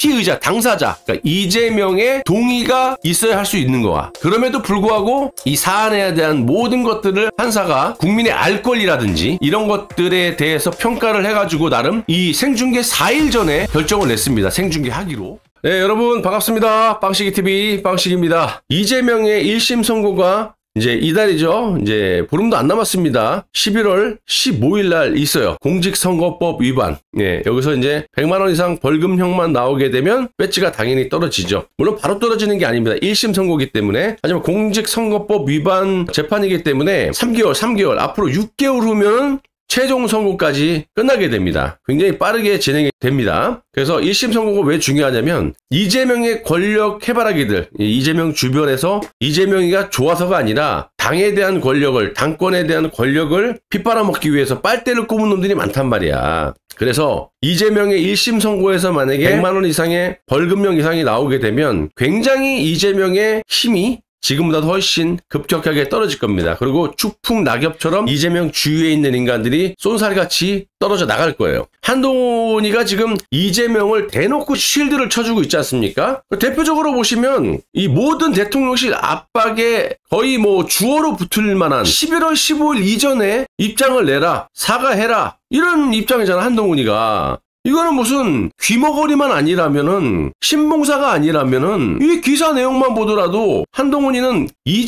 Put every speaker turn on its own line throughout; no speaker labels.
피의자, 당사자, 그러니까 이재명의 동의가 있어야 할 수 있는 거야. 그럼에도 불구하고 이 사안에 대한 모든 것들을 판사가 국민의 알 권리라든지 이런 것들에 대해서 평가를 해가지고 나름 이 생중계 4일 전에 결정을 냈습니다. 생중계 하기로. 네, 여러분 반갑습니다. 빵식이TV 빵식입니다. 이재명의 1심 선고가 이제 이달이죠. 이제 보름도 안 남았습니다. 11월 15일 날 있어요. 공직선거법 위반. 예, 여기서 이제 100만 원 이상 벌금형만 나오게 되면 배지가 당연히 떨어지죠. 물론 바로 떨어지는 게 아닙니다. 1심 선고이기 때문에. 하지만 공직선거법 위반 재판이기 때문에 3개월 앞으로 6개월 후면은 최종 선고까지 끝나게 됩니다. 굉장히 빠르게 진행이 됩니다. 그래서 1심 선고가 왜 중요하냐면 이재명의 권력 해바라기들, 이재명 주변에서 이재명이가 좋아서가 아니라 당에 대한 권력을, 당권에 대한 권력을 핏바라먹기 위해서 빨대를 꼽은 놈들이 많단 말이야. 그래서 이재명의 1심 선고에서 만약에 100만 원 이상의 벌금형 이상이 나오게 되면 굉장히 이재명의 힘이 지금보다 훨씬 급격하게 떨어질 겁니다. 그리고 추풍 낙엽처럼 이재명 주위에 있는 인간들이 쏜살같이 떨어져 나갈 거예요. 한동훈이가 지금 이재명을 대놓고 쉴드를 쳐주고 있지 않습니까? 대표적으로 보시면 이 모든 대통령실 압박에 거의 뭐 주어로 붙을 만한 11월 15일 이전에 입장을 내라, 사과해라 이런 입장이잖아, 한동훈이가. 이거는 무슨 귀머거리만 아니라면은, 신봉사가 아니라면은, 이 기사 내용만 보더라도 한동훈이는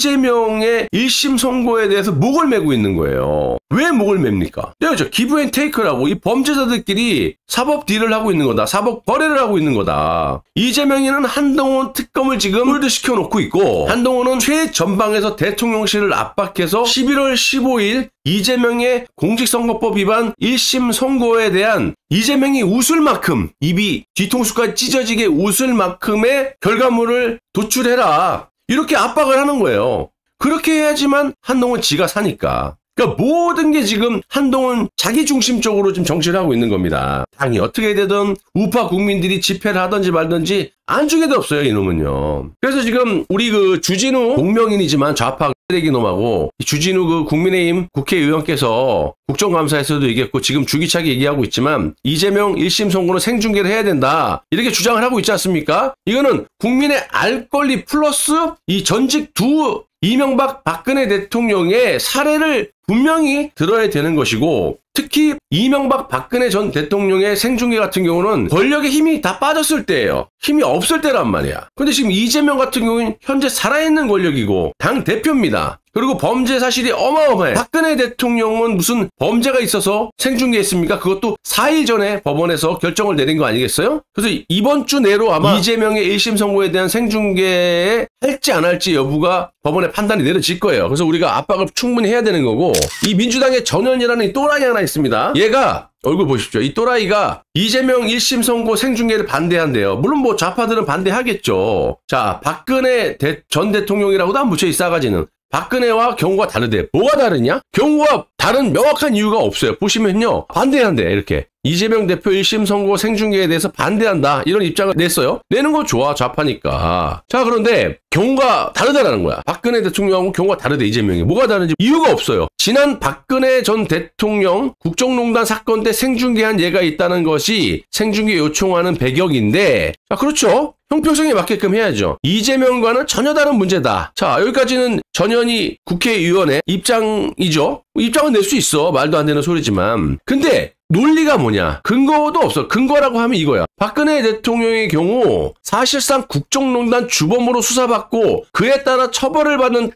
이재명의 1심 선고에 대해서 목을 매고 있는 거예요. 왜 목을 맵니까? 저 기브앤테이크라고 이 범죄자들끼리 사법 딜을 하고 있는 거다. 사법 거래를 하고 있는 거다. 이재명이는 한동훈 특검을 지금 홀드시켜 놓고 있고, 한동훈은 최전방에서 대통령실을 압박해서 11월 15일 이재명의 공직선거법 위반 1심 선고에 대한 이재명이 웃을 만큼, 입이 뒤통수까지 찢어지게 웃을 만큼의 결과물을 도출해라. 이렇게 압박을 하는 거예요. 그렇게 해야지만 한동훈 지가 사니까. 그러니까 모든 게 지금 한동훈 자기 중심적으로 지금 정치를 하고 있는 겁니다. 당이 어떻게 되든 우파 국민들이 집회를 하든지 말든지 안중에도 없어요, 이놈은요. 그래서 지금 우리 그 주진우 공명인이지만 좌파 쓰레기 놈하고 주진우 그 국민의힘 국회의원께서 국정감사에서도 얘기했고 지금 주기차게 얘기하고 있지만 이재명 1심 선고는 생중계를 해야 된다. 이렇게 주장을 하고 있지 않습니까? 이거는 국민의 알 권리 플러스 이 전직 두 이명박 박근혜 대통령의 사례를 분명히 들어야 되는 것이고, 특히 이명박 박근혜 전 대통령의 생중계 같은 경우는 권력의 힘이 다 빠졌을 때예요. 힘이 없을 때란 말이야. 근데 지금 이재명 같은 경우는 현재 살아있는 권력이고 당 대표입니다. 그리고 범죄 사실이 어마어마해. 박근혜 대통령은 무슨 범죄가 있어서 생중계했습니까? 그것도 4일 전에 법원에서 결정을 내린 거 아니겠어요? 그래서 이번 주 내로 아마 이재명의 1심 선고에 대한 생중계에 할지 안 할지 여부가 법원의 판단이 내려질 거예요. 그래서 우리가 압박을 충분히 해야 되는 거고, 이 민주당의 전현이라는 이 또라이 하나 있습니다. 얘가 얼굴 보십시오. 이 또라이가 이재명 1심 선고 생중계를 반대한대요. 물론 뭐 좌파들은 반대하겠죠. 자, 박근혜 전 대통령이라고도 안 붙여, 이 싸가지는. 박근혜와 경우가 다르대. 뭐가 다르냐? 경우가 다른 명확한 이유가 없어요. 보시면요, 반대한대. 이렇게 이재명 대표 1심 선고 생중계에 대해서 반대한다, 이런 입장을 냈어요. 내는 거 좋아, 좌파니까. 자, 그런데 경우가 다르다라는 거야. 박근혜 대통령하고 경우가 다르대. 이재명이 뭐가 다른지 이유가 없어요. 지난 박근혜 전 대통령 국정농단 사건 때 생중계한 예가 있다는 것이 생중계 요청하는 배경인데, 자, 그렇죠, 형평성에 맞게끔 해야죠. 이재명과는 전혀 다른 문제다. 자, 여기까지는 전현희 국회의원의 입장이죠. 입장은 낼 수 있어. 말도 안 되는 소리지만. 근데 논리가 뭐냐? 근거도 없어. 근거라고 하면 이거야. 박근혜 대통령의 경우 사실상 국정농단 주범으로 수사받고 그에 따라 처벌을 받는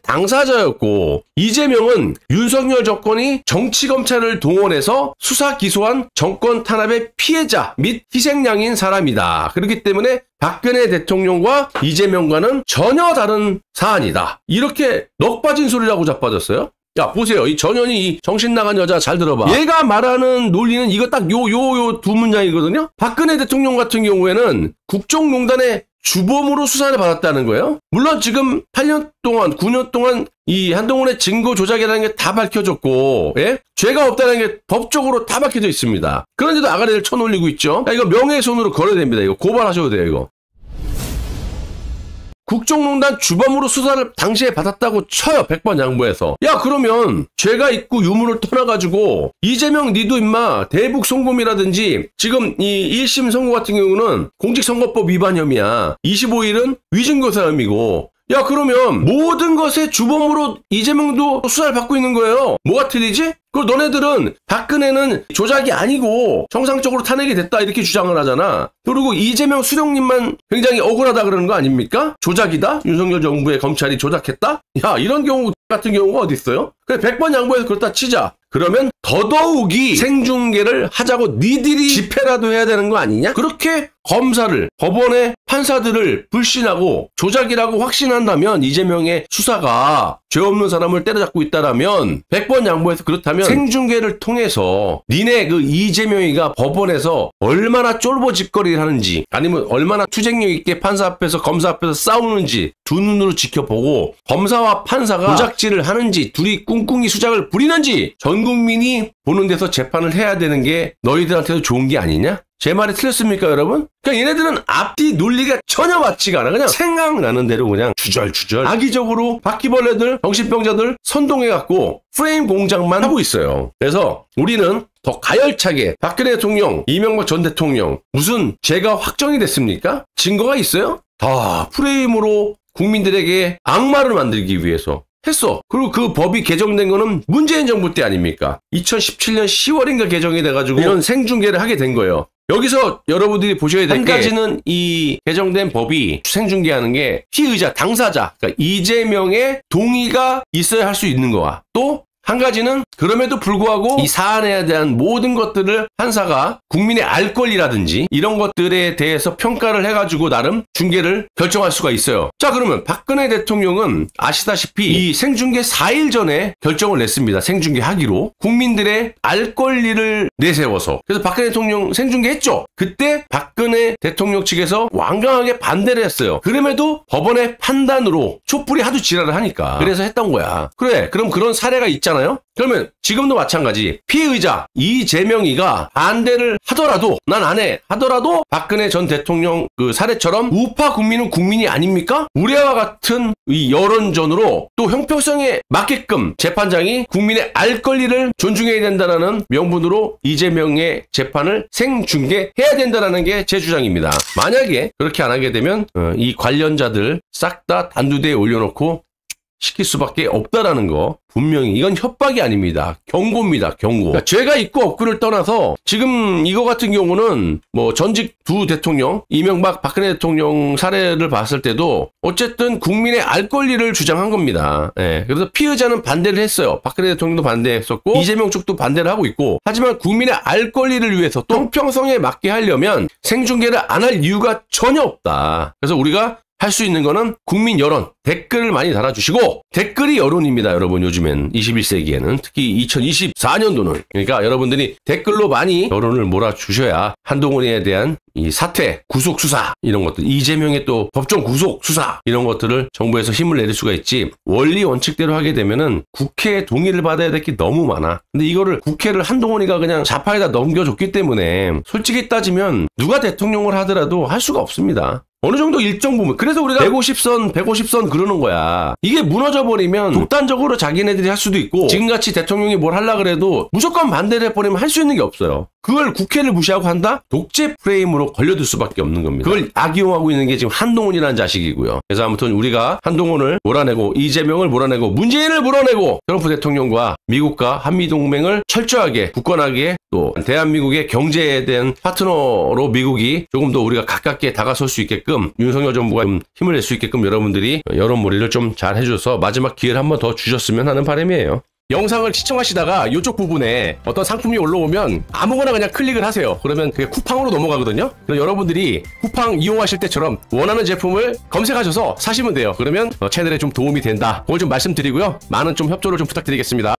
당사자였고, 이재명은 윤석열 정권이 정치검찰을 동원해서 수사 기소한 정권 탄압의 피해자 및 희생양인 사람이다. 그렇기 때문에 박근혜 대통령과 이재명과는 전혀 다른 사안이다. 이렇게 넋 빠진 소리라고 자빠졌어요. 야, 보세요. 이 전현이 이 정신 나간 여자 잘 들어봐. 얘가 말하는 논리는 이거 딱 요 두 문장이거든요. 박근혜 대통령 같은 경우에는 국정농단의 주범으로 수사를 받았다는 거예요. 물론 지금 8년 동안, 9년 동안 이 한동훈의 증거 조작이라는 게 다 밝혀졌고, 예? 죄가 없다는 게 법적으로 다 밝혀져 있습니다. 그런데도 아가리를 쳐놀리고 있죠. 야, 이거 명예훼손으로 걸어야 됩니다. 이거 고발하셔도 돼요, 이거. 국정농단 주범으로 수사를 당시에 받았다고 쳐요. 100번 양보해서. 야 그러면 죄가 있고 유무를 떠나가지고 이재명 니도 임마 대북 송금이라든지 지금 이 1심 선고 같은 경우는 공직선거법 위반 혐의야. 25일은 위증교사 혐의고 야 그러면 모든 것의 주범으로 이재명도 수사를 받고 있는 거예요. 뭐가 틀리지? 그리고 너네들은 박근혜는 조작이 아니고 정상적으로 탄핵이 됐다 이렇게 주장을 하잖아. 그리고 이재명 수령님만 굉장히 억울하다 그러는 거 아닙니까? 조작이다? 윤석열 정부의 검찰이 조작했다? 야 이런 경우 같은 경우가 어디 있어요? 그래 100번 양보해서 그렇다 치자. 그러면 더더욱이 생중계를 하자고 니들이 집회라도 해야 되는 거 아니냐? 그렇게 검사를, 법원의 판사들을 불신하고 조작이라고 확신한다면 이재명의 수사가 죄 없는 사람을 때려잡고 있다라면 100번 양보해서 그렇다면 생중계를 통해서 니네 그 이재명이가 법원에서 얼마나 쫄보짓거리를 하는지 아니면 얼마나 투쟁력 있게 판사 앞에서 검사 앞에서 싸우는지 두 눈으로 지켜보고 검사와 판사가 조작질을 하는지 둘이 꿍꿍이 수작을 부리는지 전 국민이 보는 데서 재판을 해야 되는 게 너희들한테도 좋은 게 아니냐? 제 말이 틀렸습니까 여러분? 그러니까 얘네들은 앞뒤 논리가 전혀 맞지가 않아. 그냥 생각나는 대로 그냥 주절주절 악의적으로 바퀴벌레들, 정신병자들 선동해갖고 프레임 공작만 하고 있어요. 그래서 우리는 더 가열차게 박근혜 대통령, 이명박 전 대통령 무슨 죄가 확정이 됐습니까? 증거가 있어요? 다 프레임으로 국민들에게 악마를 만들기 위해서 했어. 그리고 그 법이 개정된 거는 문재인 정부 때 아닙니까? 2017년 10월인가 개정이 돼가지고 이런 생중계를 하게 된 거예요. 여기서 여러분들이 보셔야 될 게 한 가지는 이 개정된 법이 생중계하는 게 피의자, 당사자, 그러니까 이재명의 동의가 있어야 할 수 있는 거야. 또 한 가지는 그럼에도 불구하고 이 사안에 대한 모든 것들을 판사가 국민의 알 권리라든지 이런 것들에 대해서 평가를 해가지고 나름 중계를 결정할 수가 있어요. 자 그러면 박근혜 대통령은 아시다시피 이 생중계 4일 전에 결정을 냈습니다. 생중계 하기로 국민들의 알 권리를 내세워서. 그래서 박근혜 대통령 생중계 했죠. 그때 박근혜 대통령 측에서 완강하게 반대를 했어요. 그럼에도 법원의 판단으로 촛불이 하도 지랄을 하니까 그래서 했던 거야. 그래 그럼 그런 사례가 있잖아요. 그러면 지금도 마찬가지 피의자 이재명이가 반대를 하더라도 난 안 해 하더라도 박근혜 전 대통령 그 사례처럼 우파 국민은 국민이 아닙니까? 우리와 같은 이 여론전으로 또 형평성에 맞게끔 재판장이 국민의 알 권리를 존중해야 된다는 명분으로 이재명의 재판을 생중계해야 된다는 게 제 주장입니다. 만약에 그렇게 안 하게 되면 이 관련자들 싹 다 단두대에 올려놓고 시킬 수밖에 없다라는 거 분명히 이건 협박이 아닙니다. 경고입니다. 경고. 그러니까 죄가 있고 없고를 떠나서 지금 이거 같은 경우는 뭐 전직 두 대통령 이명박 박근혜 대통령 사례를 봤을 때도 어쨌든 국민의 알 권리를 주장한 겁니다. 예. 그래서 피의자는 반대를 했어요. 박근혜 대통령도 반대했었고 이재명 쪽도 반대를 하고 있고 하지만 국민의 알 권리를 위해서 또 형평성에 맞게 하려면 생중계를 안 할 이유가 전혀 없다. 그래서 우리가 할 수 있는 거는 국민 여론, 댓글을 많이 달아주시고 댓글이 여론입니다. 여러분 요즘엔 21세기에는 특히 2024년도는 그러니까 여러분들이 댓글로 많이 여론을 몰아주셔야 한동훈에 대한 이 사퇴, 구속수사 이런 것들 이재명의 또 법정 구속수사 이런 것들을 정부에서 힘을 내릴 수가 있지 원리 원칙대로 하게 되면은 국회의 동의를 받아야 될 게 너무 많아. 근데 이거를 국회를 한동훈이가 그냥 좌파에다 넘겨줬기 때문에 솔직히 따지면 누가 대통령을 하더라도 할 수가 없습니다. 어느 정도 일정 부분. 그래서 우리가 150선 그러는 거야. 이게 무너져버리면 독단적으로 자기네들이 할 수도 있고 지금같이 대통령이 뭘 하려고 그래도 무조건 반대를 해버리면 할 수 있는 게 없어요. 그걸 국회를 무시하고 한다? 독재 프레임으로 걸려들 수밖에 없는 겁니다. 그걸 악용하고 있는 게 지금 한동훈이라는 자식이고요. 그래서 아무튼 우리가 한동훈을 몰아내고 이재명을 몰아내고 문재인을 몰아내고 트럼프 대통령과 미국과 한미동맹을 철저하게 굳건하게 또 대한민국의 경제에 대한 파트너로 미국이 조금 더 우리가 가깝게 다가설 수 있게끔 윤석열 정부가 좀 힘을 낼 수 있게끔 여러분들이 여론몰이를 좀 잘 해줘서 마지막 기회를 한번 더 주셨으면 하는 바람이에요. 영상을 시청하시다가 이쪽 부분에 어떤 상품이 올라오면 아무거나 그냥 클릭을 하세요. 그러면 그게 쿠팡으로 넘어가거든요. 그래서 여러분들이 쿠팡 이용하실 때처럼 원하는 제품을 검색하셔서 사시면 돼요. 그러면 채널에 좀 도움이 된다. 그걸 좀 말씀드리고요. 많은 좀 협조를 좀 부탁드리겠습니다.